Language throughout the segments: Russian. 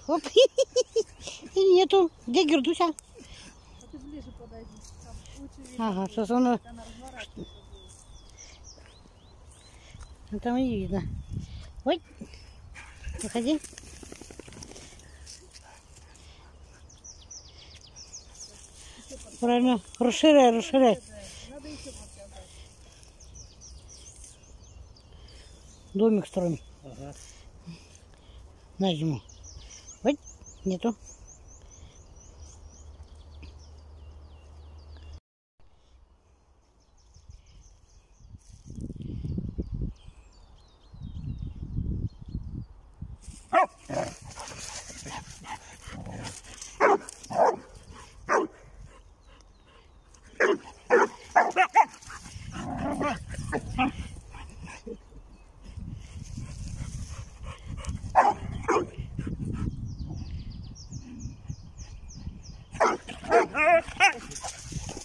Оп. И нету. Где Гердуся? А ты ближе подойди. Там лучше видно. Ага, сейчас она... Она разворачивается. Ну, там и не видно. Ой. Выходи. Правильно. Расширяй, расширяй. Надо еще показать. Домик строим. Ага. На зиму. Ой, нету.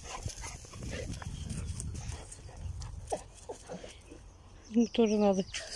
Тоже надо.